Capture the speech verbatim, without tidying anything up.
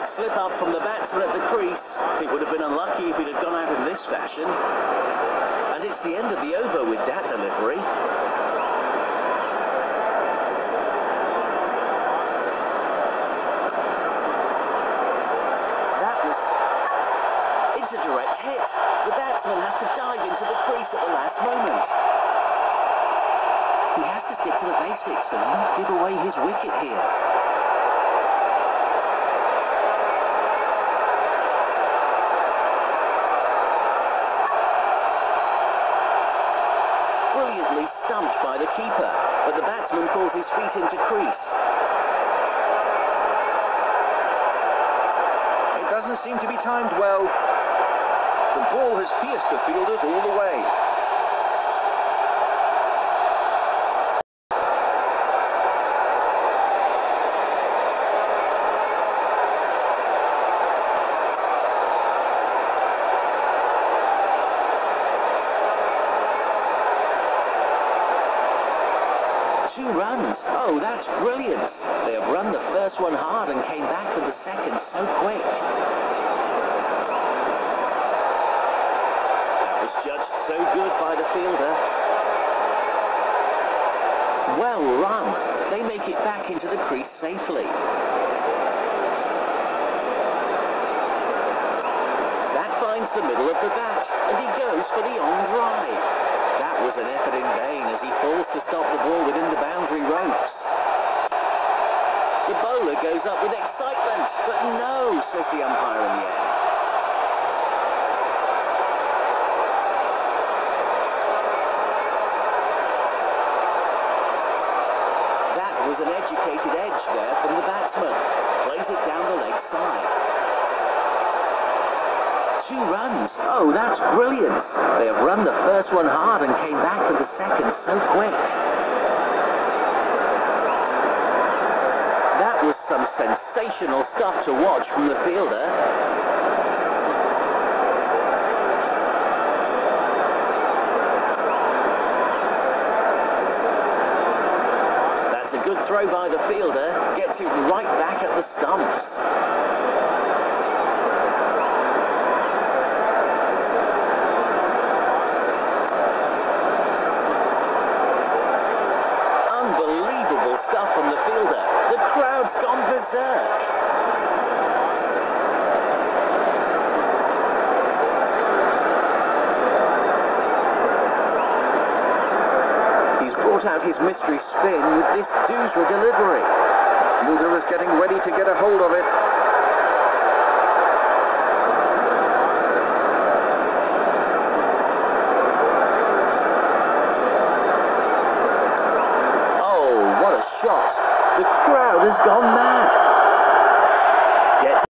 slip up from the batsman at the crease. It would have been unlucky if it had gone out in this fashion. And it's the end of the over with that delivery. It's a direct hit. The batsman has to dive into the crease at the last moment. He has to stick to the basics and not give away his wicket here. Brilliantly stumped by the keeper, but the batsman pulls his feet into crease. It doesn't seem to be timed well. The ball has pierced the fielders all the way. Two runs. Oh, that's brilliant. They have run the first one hard and came back for the second so quick. Judged so good by the fielder. Well run. They make it back into the crease safely. That finds the middle of the bat, and he goes for the on drive. That was an effort in vain as he falls to stop the ball within the boundary ropes. The bowler goes up with excitement, but no, says the umpire in the end. Was an educated edge there from the batsman. Plays it down the leg side. Two runs. Oh, that's brilliant. They have run the first one hard and came back for the second so quick. That was some sensational stuff to watch from the fielder. A good throw by the fielder, gets it right back at the stumps. Unbelievable stuff from the fielder. The crowd's gone berserk. Brought out his mystery spin with this Doosra delivery. The fielder is getting ready to get a hold of it. Oh, what a shot. The crowd has gone mad.